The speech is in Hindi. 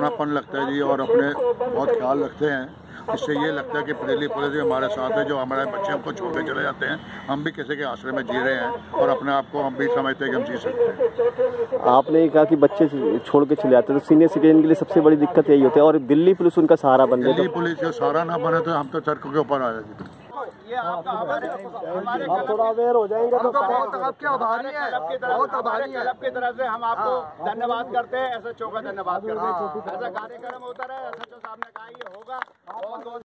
अपनापन लगता है जी, और अपने बहुत ख्याल रखते हैं। इससे ये लगता है कि दिल्ली पुलिस भी हमारे साथ है। जो हमारे बच्चे हमको छोड़ के चले जाते हैं, हम भी किसी के आश्रय में जी रहे हैं और अपने आप को हम भी समझते हैं कि हम जी सकते हैं। आपने ये कहा कि बच्चे छोड़ के चले जाते हैं, तो सीनियर सिटीजन के लिए सबसे बड़ी दिक्कत यही होती है, और दिल्ली पुलिस उनका सहारा बन गई। दिल्ली पुलिस जो सहारा ना बने तो हम तो सड़कों के ऊपर आ जाएंगे। ये आपका हमारे थोड़ा अवेयर हो जाएंगे तो बहुत आपके आभारी हैं, बहुत आभारी हैं। क्लब की तरफ से हम आपको धन्यवाद करते हैं, ऐसा चौका धन्यवाद करते हैं। ऐसा कार्यक्रम होता रहे, एसएचओ साहब ने कहा ये होगा।